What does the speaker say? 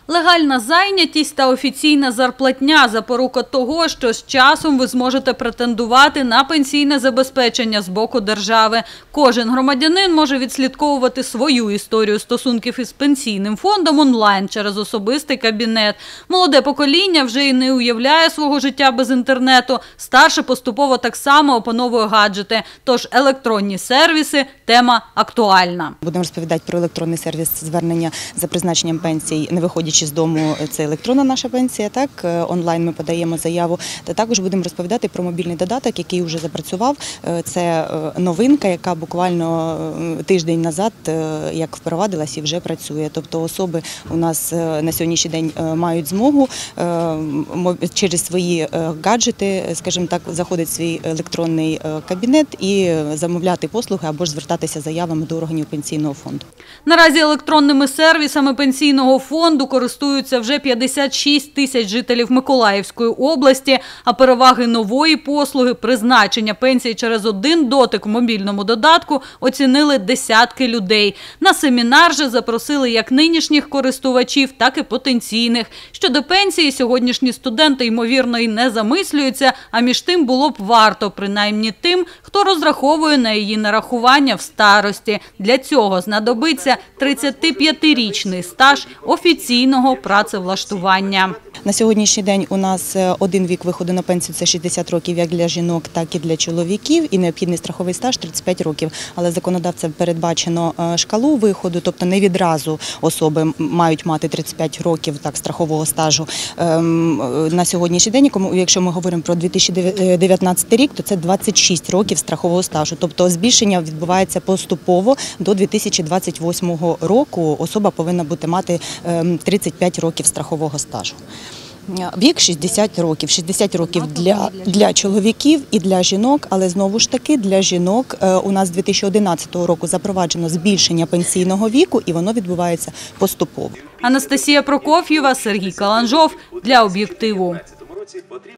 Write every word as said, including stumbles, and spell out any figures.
Легальна зайнятість та офіційна зарплатня – запорука того, що з часом ви зможете претендувати на пенсійне забезпечення з боку держави. Кожен громадянин може відслідковувати свою історію стосунків із пенсійним фондом онлайн через особистий кабінет. Молоде покоління вже й не уявляє свого життя без інтернету. Старше поступово так само опановує гаджети. Тож електронні сервіси – тема актуальна. Будемо розповідати про електронний сервіс звернення за призначенням пенсій, не виходячи з дому, це електронна наша пенсія, так, онлайн ми подаємо заяву. Та також будемо розповідати про мобільний додаток, який вже запрацював. Це новинка, яка буквально тиждень назад, як впровадилась і вже працює. Тобто особи у нас на сьогоднішній день мають змогу через свої гаджети, скажімо так, заходити в свій електронний кабінет і замовляти послуги або ж звертатися з заявами до органів пенсійного фонду. Наразі електронними сервісами пенсійного фонду користуються вже п'ятдесят шість тисяч жителів Миколаївської області, а переваги нової послуги – призначення пенсії через один дотик в мобільному додатку – оцінили десятки людей. На семінар же запросили як нинішніх користувачів, так і потенційних. Щодо пенсії сьогоднішні студенти, ймовірно, і не замислюються, а між тим було б варто, принаймні тим, хто розраховує на її нарахування в старості. Для цього знадобиться тридцятип'ятирічний стаж офіційного працевлаштування. На сьогоднішній день у нас один вік виходу на пенсію – це шістдесят років як для жінок, так і для чоловіків, і необхідний страховий стаж – тридцять п'ять років. Але законодавцем передбачено шкалу виходу, тобто не відразу особи мають мати тридцять п'ять років так, страхового стажу. На сьогоднішній день, якщо ми говоримо про дві тисячі дев'ятнадцятий рік, то це двадцять шість років страхового стажу. Тобто збільшення відбувається поступово. До дві тисячі двадцять восьмого року особа повинна бути мати тридцять п'ять років страхового стажу. Вік шістдесят років. шістдесят років для, для чоловіків і для жінок, але знову ж таки для жінок у нас з дві тисячі одинадцятого року запроваджено збільшення пенсійного віку і воно відбувається поступово. Анастасія Прокоф'єва, Сергій Каланжов для «Об'єктиву».